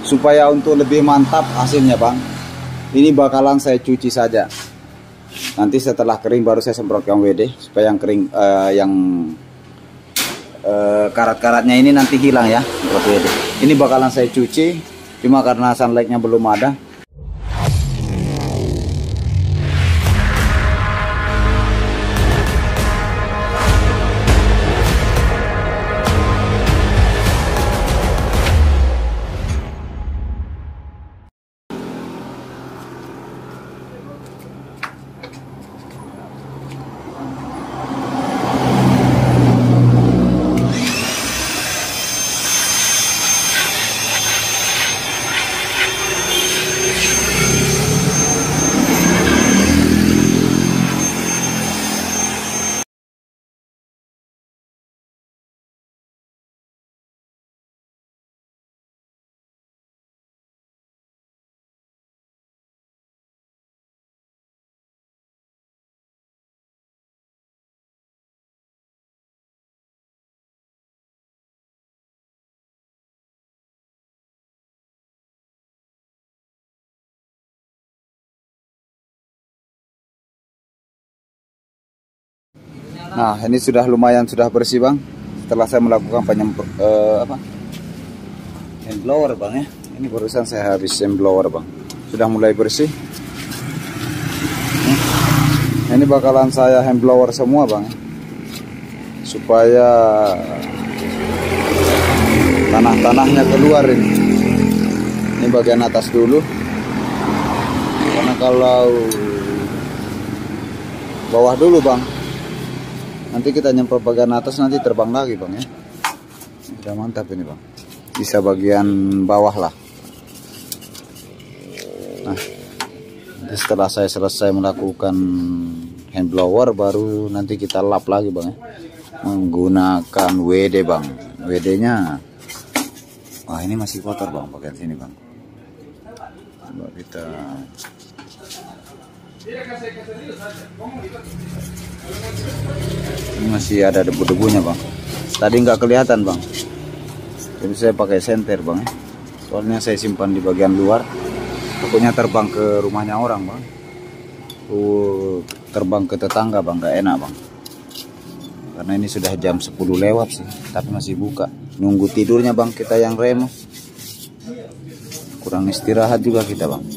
supaya untuk lebih mantap hasilnya bang, ini bakalan saya cuci saja. Nanti setelah kering baru saya semprotkan WD supaya yang kering, karat-karatnya ini nanti hilang ya. Ini bakalan saya cuci, cuma karena sunlightnya belum ada. Nah, ini sudah lumayan sudah bersih bang. Setelah saya melakukan hand blower bang ya. Ini barusan saya habis hand blower bang. Sudah mulai bersih. Ini bakalan saya hand blower semua bang, supaya tanah-tanahnya keluar ini. Ini bagian atas dulu. Karena kalau bawah dulu bang, nanti kita nyemprot bagian atas, nanti terbang lagi bang ya. Udah mantap ini bang. Bisa bagian bawah lah. Nah, setelah saya selesai melakukan hand blower, baru nanti kita lap lagi bang ya, menggunakan WD bang. WD nya, wah ini masih kotor bang bagian sini bang. Coba kita, ini masih ada debu-debunya bang. Tadi nggak kelihatan bang, jadi saya pakai senter bang ya. Soalnya saya simpan di bagian luar, takutnya terbang ke rumahnya orang bang. Terbang ke tetangga bang, nggak enak bang. Karena ini sudah jam 10 lewat sih, tapi masih buka. Nunggu tidurnya bang kita yang remo. Kurang istirahat juga kita bang.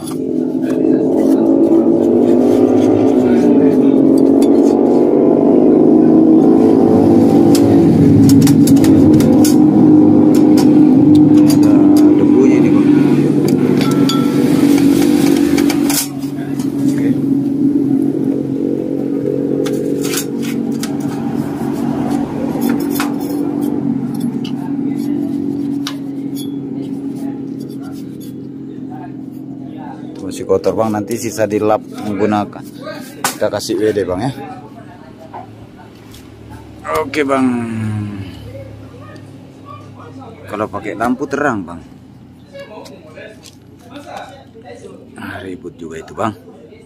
Masih kotor bang, nanti sisa dilap menggunakan, kita kasih WD bang ya. Oke bang, kalau pakai lampu terang bang, ribut juga itu bang.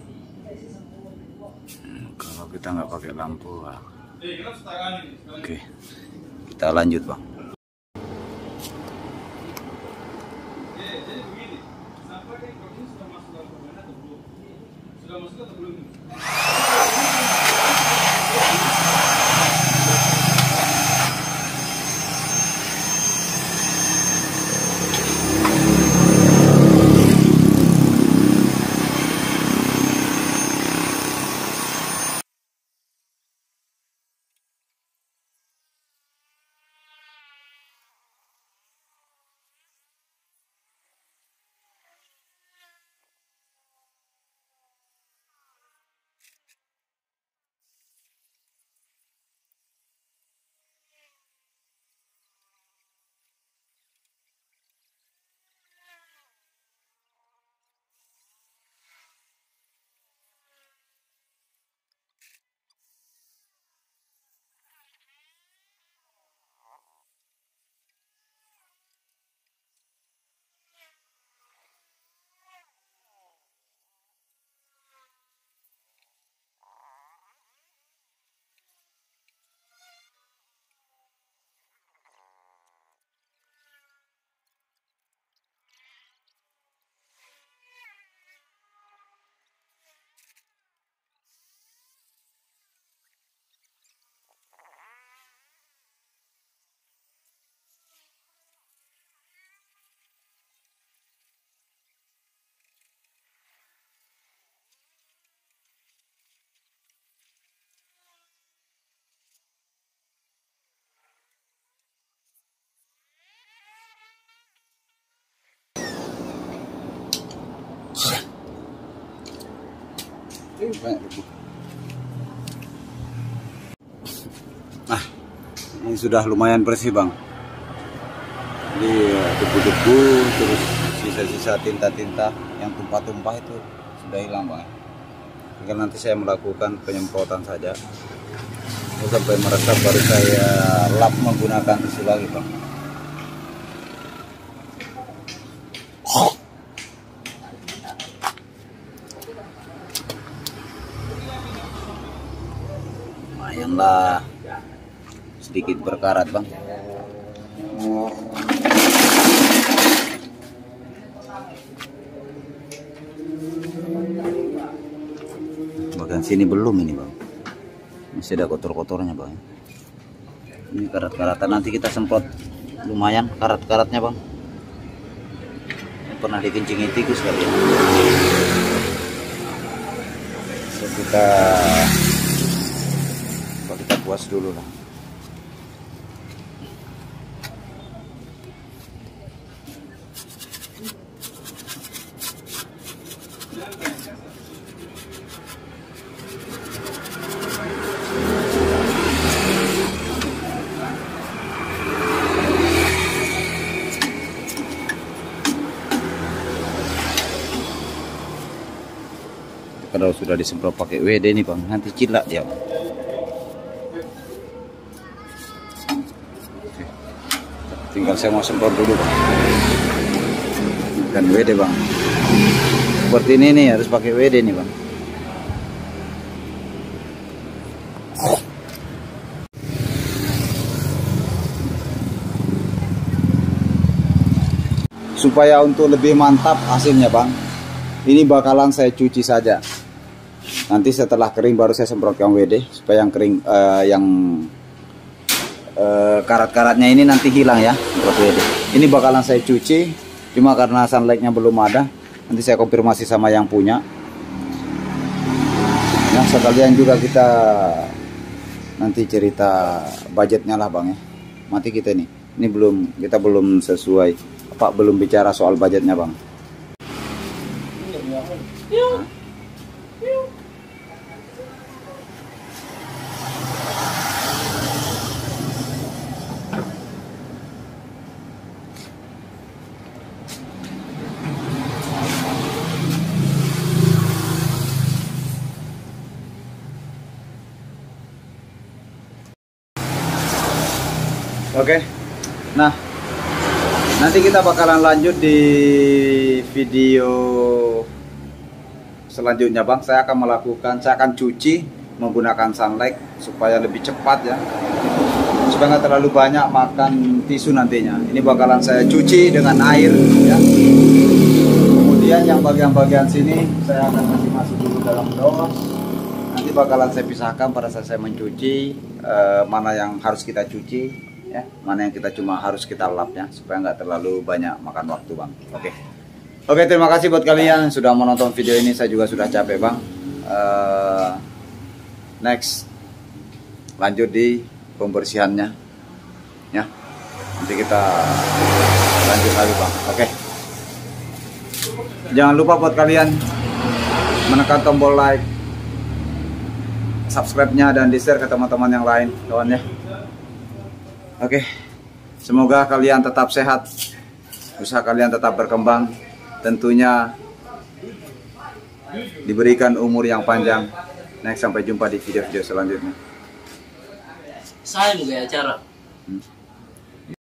Kalau kita nggak pakai lampu, oke, kita lanjut bang. Nah, ini sudah lumayan bersih bang. Jadi debu-debu terus sisa-sisa tinta-tinta yang tumpah-tumpah itu sudah hilang bang. Tinggal nanti saya melakukan penyemprotan saja. Sampai meresap baru saya lap menggunakan tisu lagi bang. Lumayanlah sedikit berkarat bang. Bagian sini belum ini bang, masih ada kotor-kotornya bang. Ini karat-karatan, nanti kita semprot lumayan karat-karatnya bang. Pernah dikencingi tikus kali ya. So, kita puas dulu lah. Kalau sudah disemprot pakai WD nih bang, nanti cilak dia. Tinggal saya mau semprot dulu bang. Dan WD bang. Seperti ini nih, harus pakai WD nih bang. Supaya untuk lebih mantap hasilnya bang, ini bakalan saya cuci saja. Nanti setelah kering baru saya semprotkan WD supaya yang kering, karat-karatnya ini nanti hilang ya. Semprot WD. Ini bakalan saya cuci, cuma karena sunlightnya belum ada, nanti saya konfirmasi sama yang punya. Nah sekalian juga kita nanti cerita budgetnya lah bang ya. Mati kita nih, ini kita belum sesuai, belum bicara soal budgetnya bang. Oke, nah nanti kita bakalan lanjut di video selanjutnya bang. Saya akan cuci menggunakan sunlight supaya lebih cepat ya, supaya nggak terlalu banyak makan tisu nantinya. Ini bakalan saya cuci dengan air ya. Kemudian yang bagian-bagian sini saya akan masuk dulu dalam dos. Nanti bakalan saya pisahkan pada saat saya mencuci, mana yang harus kita cuci ya, mana yang kita cuma harus kita lap ya, supaya nggak terlalu banyak makan waktu bang. Oke, terima kasih buat kalian yang sudah menonton video ini. Saya juga sudah capek bang. Next lanjut di pembersihannya ya, nanti kita lanjut lagi bang. Oke, jangan lupa buat kalian menekan tombol like, subscribe-nya, dan di share ke teman-teman yang lain kawan ya. Oke, semoga kalian tetap sehat, usaha kalian tetap berkembang, tentunya diberikan umur yang panjang. Next, sampai jumpa di video-video selanjutnya. Saya juga acara.